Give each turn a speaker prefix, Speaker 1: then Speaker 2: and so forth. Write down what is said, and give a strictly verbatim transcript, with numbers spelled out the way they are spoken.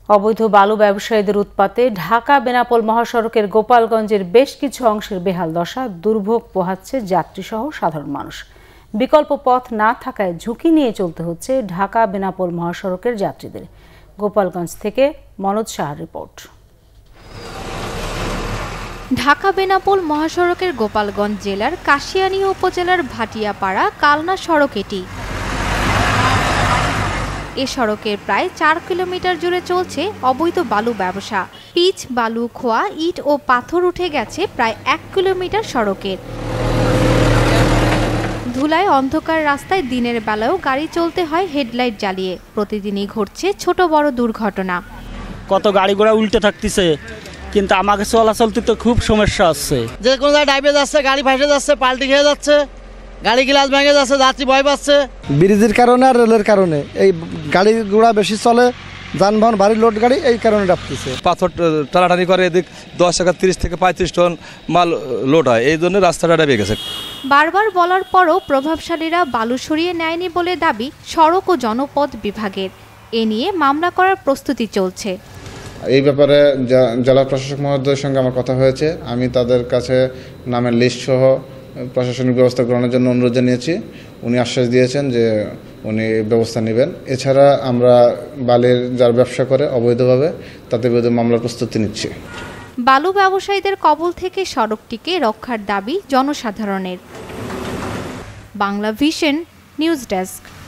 Speaker 1: অবৈধ বালু ব্যবসায়ীদের উৎপাতে ঢাকা বেনাপোল মহাসড়কের গোপালগঞ্জের বেশ কিছু অংশের বেহাল দশা দুর্ভোগ পোহাচ্ছে যাত্রীসহ সাধারণ মানুষ। বিকল্প পথ না থাকায় ঝুঁকি নিয়ে চলতে হচ্ছে ঢাকা বেনাপোল মহাসড়কের যাত্রীদের। গোপালগঞ্জ থেকে মনোজ শাহর রিপোর্ট।
Speaker 2: ঢাকা বেনাপোল মহাসড়কের গোপালগঞ্জ জেলার কাশিয়ানী উপজেলার ভাটিয়াপাড়া কালনা সড়ক এটি। এ সড়কের প্রায় চার কিলোমিটার জুড়ে চলছে অবৈধ বালু ব্যবসা। পিচ, বালু, খোয়া, ইট ও পাথর উঠে গেছে প্রায় এক কিলোমিটার সড়কের। ধুলায় অন্ধকার রাস্তায় দিনের বেলাও গাড়ি চলতে হয় হেডলাইট জ্বালিয়ে। প্রতিদিনই ঘটছে ছোট বড় দুর্ঘটনা।
Speaker 3: কত গাড়ি ঘোড়া উল্টে থাকতেছে, কিন্তু আমাকে চলাচলতে তো খুব সমস্যা হচ্ছে।
Speaker 4: যে কোনো জায়গায় ডাইভে যাচ্ছে, গাড়ি ফাঁসে যাচ্ছে, পাল্টি খেয়ে যাচ্ছে, গাড়ি গ্লাস ভেঙে যাচ্ছে, যাত্রী ভয় পাচ্ছে।
Speaker 5: ব্রিজের কারণে আর রেলের কারণে এই গাড়ি ঘোড়া বেশি চলে, যানবাহন ভারী লোড গাড়ি, এই কারণে ডাকতেছে।
Speaker 6: পাথর টানাটানি করে, এদিক দশ টাকা তিরিশ থেকে পঁয়ত্রিশ টন মাল লোড হয়, এই জন্য রাস্তাটা ডাবে গেছে।
Speaker 2: বারবার বলার পরও প্রভাবশালীরা বালু সরিয়ে নেয়নি বলে দাবি সড়ক ও জনপথ বিভাগের। এ নিয়ে মামলা করার প্রস্তুতি চলছে।
Speaker 7: এই ব্যাপারে জেলা প্রশাসক মহোদয়ের সঙ্গে আমার কথা হয়েছে। আমি তাদের কাছে নামের লিস্ট সহ প্রশাসনিক ব্যবস্থা গ্রহণের জন্য অনুরোধ জানিয়েছি। উনি আশ্বাস দিয়েছেন যে উনি ব্যবস্থা নেবেন। এছাড়া আমরা বালির যার ব্যবসা করে অবৈধভাবে তাদের বিরুদ্ধে মামলার প্রস্তুতি নিচ্ছি।
Speaker 2: বালু ব্যবসায়ীদের কবল থেকে সড়কটিকে রক্ষার দাবি জনসাধারণের। Bangla vision news desk.